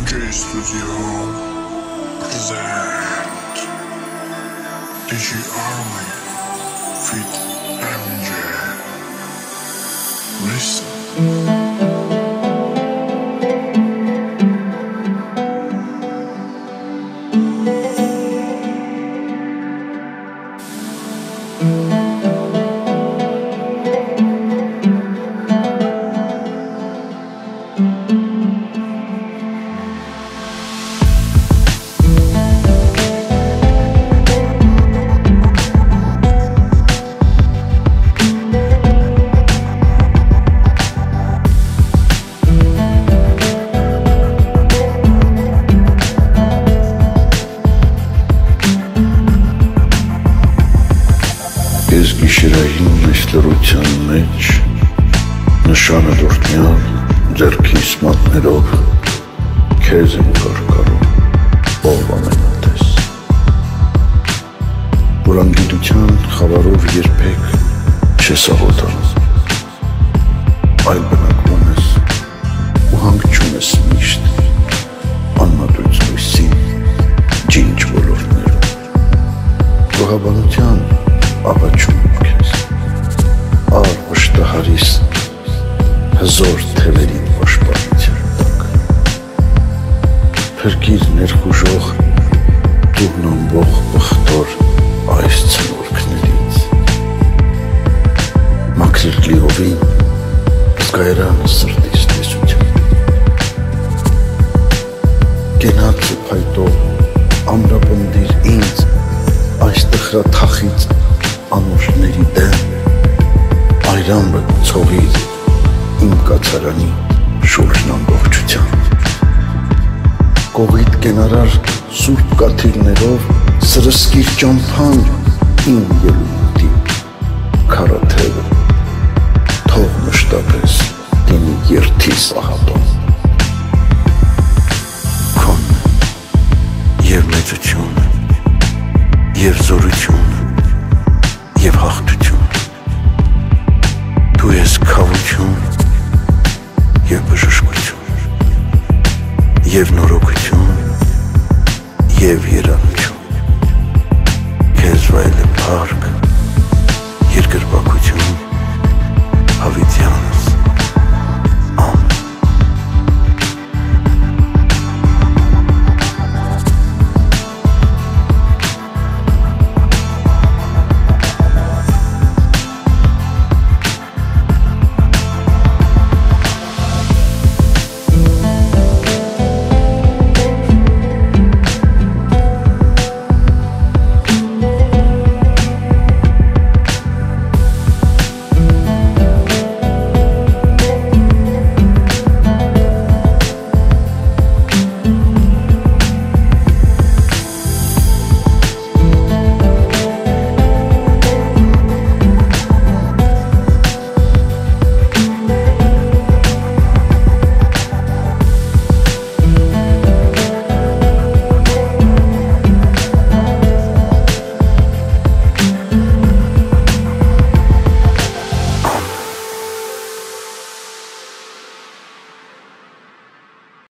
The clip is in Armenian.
Studio present DJ Army feat. MJ. Listen. Ես գիշերային այս լռության մեջ նշանը դուրտնյալ ձեռքիս մատներով քեզ եմ կարկարում ով ամենատես որ անգիտության խավարով երբեք չես աղոթանում այլ բնակվում ես ու հանգչում ես միշտ անմատույց լույսի ջինջ ոլորտներում գողաբանության աղաչում եմ քեզ ար վշտահարիս հզոր թևերին պաշտպանության տակ փրկիր ներխուժող դուգնամբող բխտոր այս ցնորքներից մաքրիր լիովին զգայրանը սրտիս տեսության գենացը փայտով ամրապնդիր ինձ այս տխրաթախից անուշների դեմ այրամը ցողիր իմ կացարանի շուրջն ամբողջությամբ կողիդ կենարար սուրբ կաթիլներով սրսկիր ճամփան իմ ելույթի քարաթևը թող մշտապես դինի երթիս ահատոն քոն և մեծություն և զորություն և հաղթություն դու ես քավություն և բժշկություն և նորոգություն և երանություն